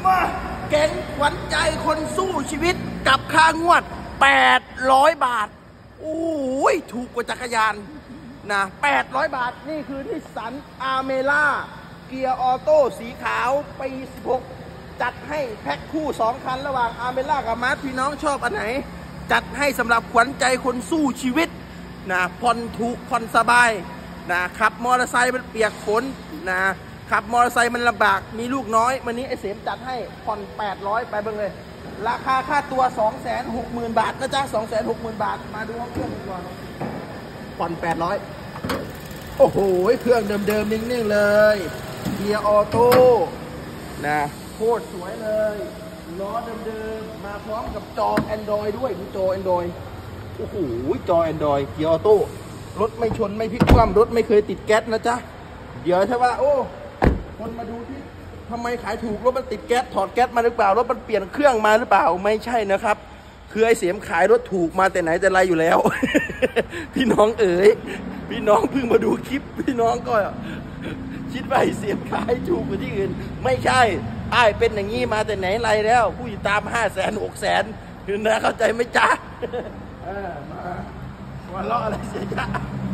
มาเก๋งขวัญใจคนสู้ชีวิตกับค่างวด800 บาทโอ้ยถูกกว่าจักรยานนะ800 บาทนี่คือนิสสันอาร์เมล่าเกียร์ออโต้สีขาวปี16จัดให้แพ็คคู่2คันระหว่างอาร์เมล่ากับมาร์ทพี่น้องชอบอันไหนจัดให้สำหรับขวัญใจคนสู้ชีวิตนะผ่อนถูกผ่อนสบายนะขับมอเตอร์ไซค์มันเปียกฝนนะขับมอเตอร์ไซค์มันลำบากมีลูกน้อยวันนี้ไอ้เสมจัดให้ผ่อน800ไปเบิ่งเลยราคาค่าตัว 260,000 บาทนะจ๊ะ 260,000 บาทมาดูห้องเครื่องก่อนผ่อน800โอ้โหเครื่องเดิมๆนิ่งๆเลยเกียร์ออโต้นะโคตรสวยเลยล้อเดิมๆมาพร้อมกับจอ Android ด้วยดูจอ Android โอ้โหจอ Android เกียร์ออโต้รถไม่ชนไม่พลิกคว่ำรถไม่เคยติดแก๊สนะจ๊ะเดี๋ยวถ้าว่าโอ้คนมาดูที่ทำไมขายถูกรถมันติดแก๊สถอดแก๊สมาหรือเปล่ารถมันเปลี่ยนเครื่องมาหรือเปล่าไม่ใช่นะครับคือไอ้เสียมขายรถถูกมาแต่ไหนแต่ไรอยู่แล้ว พี่น้องเอ๋ยพี่น้องเพิ่งมาดูคลิปพี่น้องก็คิดว่าไอ้เสียมขายถูกกว่าที่อื่นไม่ใช่ไอ้เป็นอย่างนี้มาแต่ไหนไรแล้วผู้ติดตาม500,000 600,000คือนะเข้าใจไหมจ๊ะมาวันล้ออะไรเสียจ๊ะ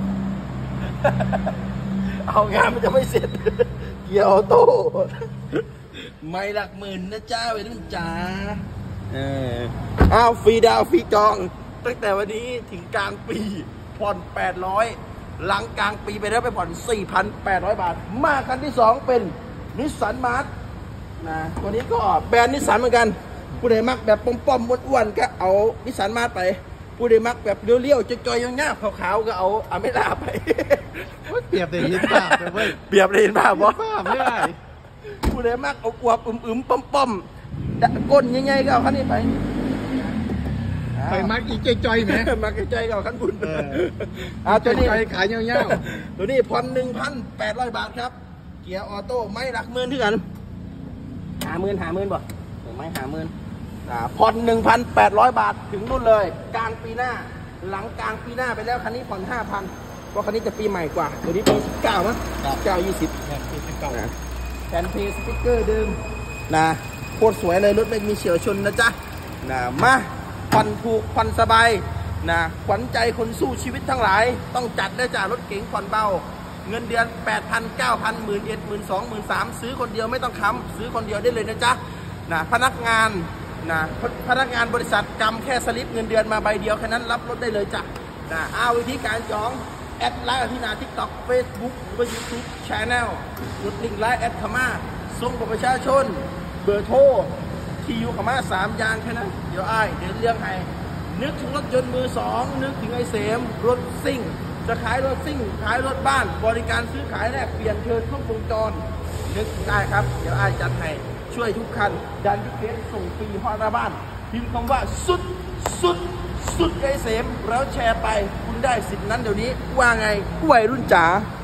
เอางานมันจะไม่เสร็จเกียร์ออโต้ไม่หลักหมื่นนะจ้าไปรุ่นจ๋าเอาฟรีดาวฟรีจองตั้งแต่วันนี้ถึงกลางปีผ่อน800หลังกลางปีไปแล้วไปผ่อน 4,800 บาทมาคันที่2เป็นนิสสันมาร์ทนะตัวนี้ก็แบรนด์นิสสันเหมือนกันผู้ใดมักแบบป้อมๆอ้วนๆก็เอานิสสันมาร์ทไปผู้ใดมักแบบเลี้ยวๆจอยๆย่างๆขาวๆก็เอาอเมร่าไปเปรียบเลยเห็นภาพเลยเว้ยเปรียบเลยเห็นภาพบ่ไม่ได้ผู้ใดมักเอาอวบอึมๆป้อมๆก้นใหญ่ๆก็เอาคันนี้ไปมักอีกจอยๆไหมมักใจก็เอาคันบุญตัวนี้ขายเงี้ยวๆตัวนี้ผ่อน 1,800 บาทครับเกียร์ออโต้ไม่หลักหมื่นที่กัน50,000บ่ไม่50,000ผ่อน 1,800 บาทถึงนู่นเลยกลางปีหน้าหลังกลางปีหน้าไปแล้วคันนี้ผ่อน 5,000เพราะคันนี้จะปีใหม่กว่าตัวนี้ปี19มั้ง9 20แผ่นเพลย์สติ๊กเกอร์เดิมนะโคตรสวยเลยรถไม่มีเฉียวชนนะจ๊ะนะมาผ่อนถูกผ่อนสบายนะขวัญใจคนสู้ชีวิตทั้งหลายต้องจัดได้จ้ะรถเก๋งผ่อนเบาเงินเดือน 8,000 9,000 11,000 12,000 13,000ซื้อคนเดียวไม่ต้องค้ำซื้อคนเดียวได้เลยนะจ๊ะนะพนักงานบริษัทกำแค่สลิปเงินเดือนมาใบเดียวแค่นั้นรับรถได้เลยจ้ะนะวิธีการจองแอดไลน์ที่หน้า TikTok Facebook หรือว่า YouTube Channel กดลิงก์ไลน์แอดขม่าส่งบัตรประชาชนเบอร์โทรที่อยู่ขม่า3 อย่างแค่นั้นเดี๋ยวเดี๋ยวเรื่องให้นึกถึงรถยนต์มือ2นึกถึงไอ้เสมรถซิ่งจะขายรถซิ่งขายรถบ้านบริการซื้อขายแลกเปลี่ยนเชิญครบวงจรนึกได้ครับเดี๋ยวจัดให้ช่วยทุกคันดันที่เพจส่งฟรีฮอดหน้าบ้านพิมพ์คำว่าสุดไอ้เสมแล้วแชร์ไปคุณได้สิทธิ์นั้นเดี๋ยวนี้ว่าไงผู้วัยรุ่นจ๋า